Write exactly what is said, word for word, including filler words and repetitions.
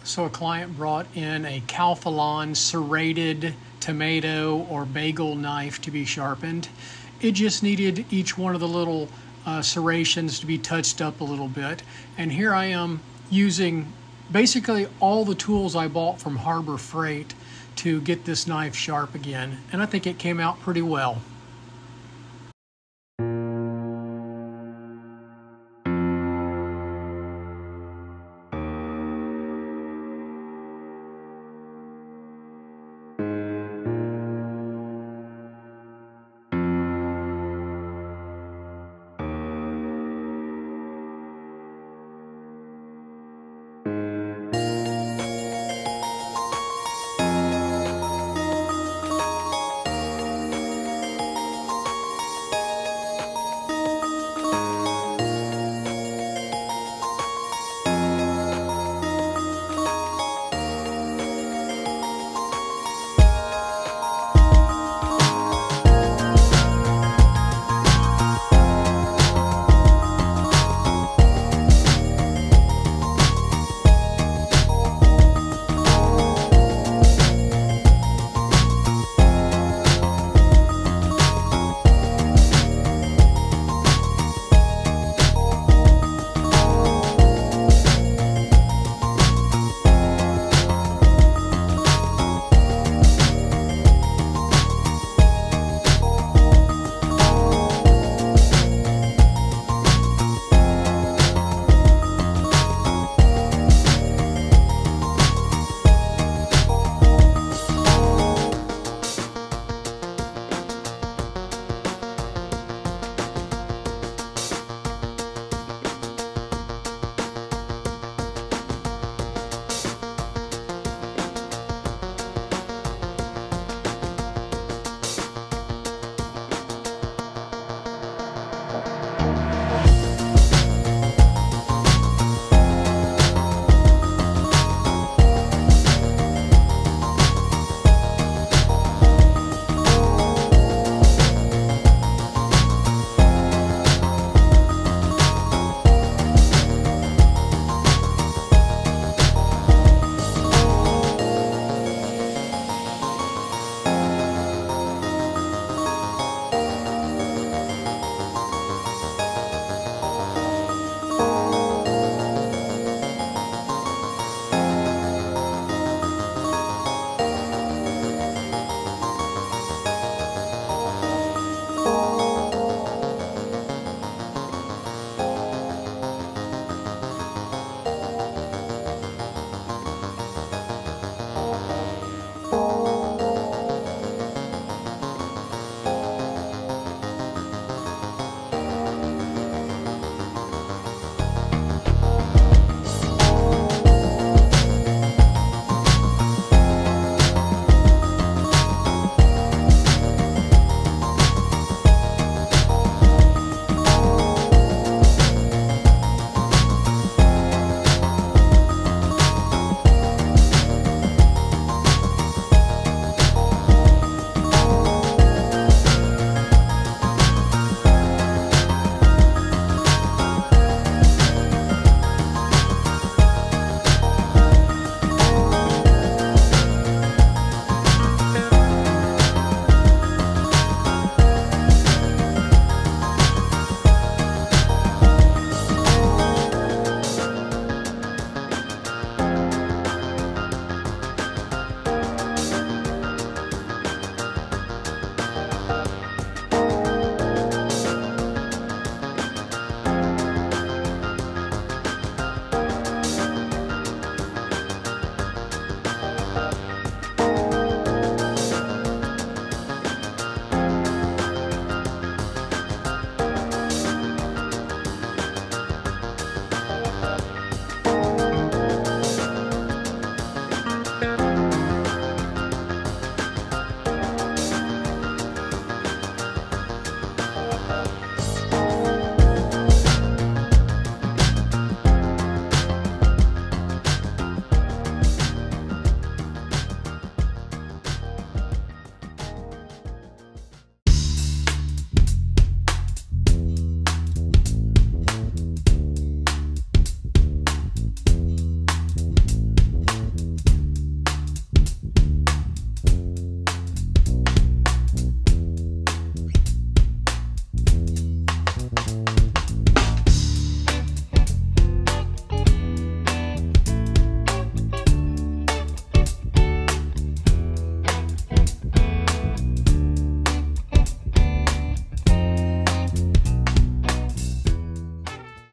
So a client brought in a Calphalon Serrated tomato or bagel knife to be sharpened. It just needed each one of the little uh, serrations to be touched up a little bit. And here I am using basically all the tools I bought from Harbor Freight to get this knife sharp again. And I think it came out pretty well.